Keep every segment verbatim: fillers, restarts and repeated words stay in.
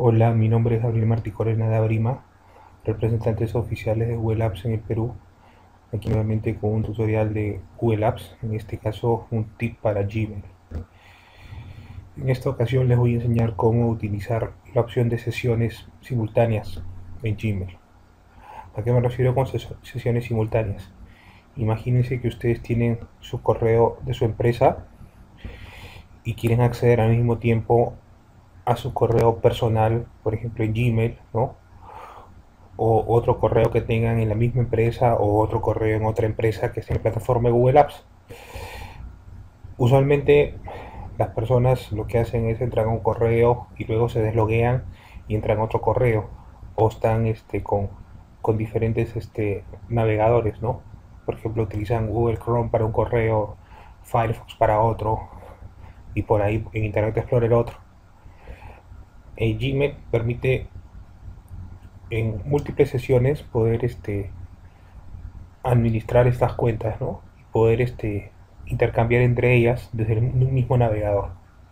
Hola, mi nombre es Gabriel Martí Corena de Abrima, representantes oficiales de Google Apps en el Perú. Aquí nuevamente con un tutorial de Google Apps, en este caso un tip para Gmail. En esta ocasión les voy a enseñar cómo utilizar la opción de sesiones simultáneas en Gmail. ¿A qué me refiero con ses sesiones simultáneas? Imagínense que ustedes tienen su correo de su empresa y quieren acceder al mismo tiempo a su correo personal, por ejemplo en Gmail, ¿no? O otro correo que tengan en la misma empresa o otro correo en otra empresa que esté en la plataforma de Google Apps. Usualmente las personas lo que hacen es entrar a un correo y luego se desloguean y entran a otro correo, o están este, con, con diferentes este, navegadores, ¿no? Por ejemplo, utilizan Google Chrome para un correo, Firefox para otro, y por ahí en Internet Explorer otro. El Gmail permite en múltiples sesiones poder este, administrar estas cuentas, ¿no? Y poder este, intercambiar entre ellas desde el mismo navegador.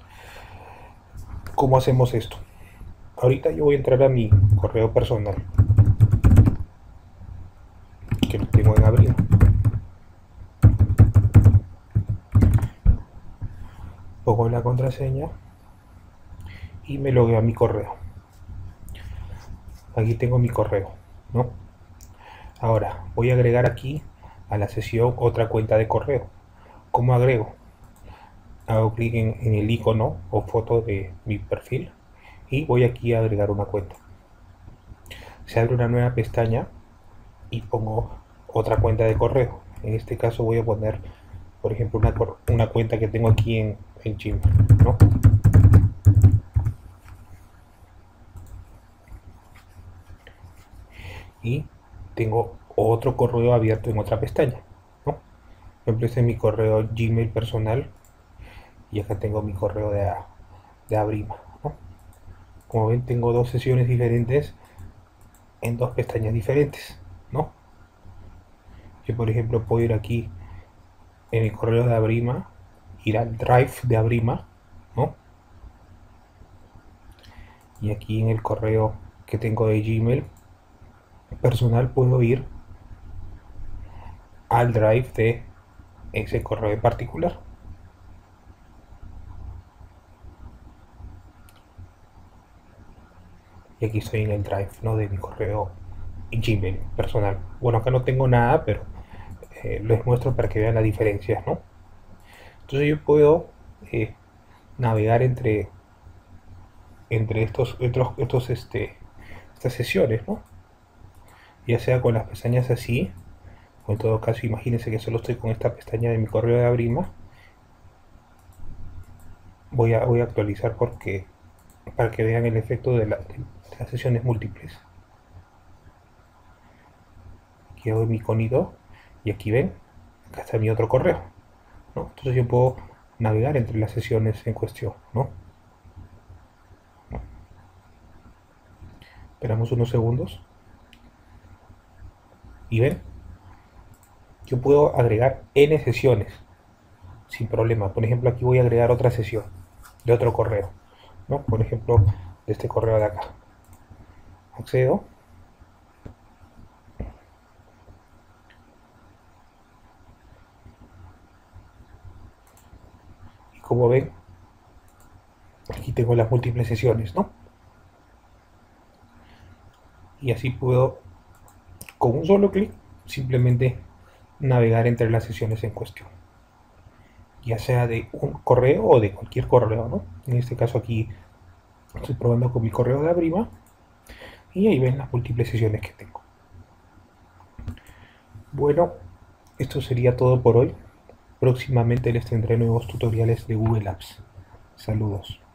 ¿Cómo hacemos esto? Ahorita yo voy a entrar a mi correo personal, que lo tengo en abril. Pongo la contraseña y me logueo a mi correo. Aquí tengo mi correo, ¿no? Ahora voy a agregar aquí a la sesión otra cuenta de correo. ¿Cómo agrego? Hago clic en, en el icono o foto de mi perfil y voy aquí a agregar una cuenta. Se abre una nueva pestaña y pongo otra cuenta de correo. En este caso voy a poner, por ejemplo, una, una cuenta que tengo aquí en, en Gmail, ¿no? Y tengo otro correo abierto en otra pestaña, ¿no? Por ejemplo, este es mi correo Gmail personal y acá tengo mi correo de, de Abrima, ¿no? Como ven, tengo dos sesiones diferentes en dos pestañas diferentes, ¿no? Yo, por ejemplo, puedo ir aquí en el correo de Abrima, ir al Drive de Abrima, ¿no? Y aquí en el correo que tengo de Gmail personal puedo ir al Drive de ese correo en particular. Y aquí estoy en el Drive, ¿no? De mi correo Gmail personal. Bueno, acá no tengo nada, pero eh, les muestro para que vean las diferencias, ¿no? Entonces yo puedo eh, navegar entre entre estos estos, estos este estas sesiones, ¿no? Ya sea con las pestañas así, o en todo caso imagínense que solo estoy con esta pestaña de mi correo de Abrima. Voy a, voy a actualizar porque para que vean el efecto de, la, de las sesiones múltiples. Aquí hago mi iconito y aquí ven, acá está mi otro correo, ¿no? Entonces yo puedo navegar entre las sesiones en cuestión, ¿no? Esperamos unos segundos y ven, yo puedo agregar n sesiones sin problema. Por ejemplo, aquí voy a agregar otra sesión de otro correo, ¿no? Por ejemplo, de este correo de acá. Accedo. Y como ven, aquí tengo las múltiples sesiones, ¿no? Y así puedo, con un solo clic, simplemente navegar entre las sesiones en cuestión, ya sea de un correo o de cualquier correo, ¿no? En este caso aquí estoy probando con mi correo de Abrima y ahí ven las múltiples sesiones que tengo. Bueno, esto sería todo por hoy. Próximamente les tendré nuevos tutoriales de Google Apps. Saludos.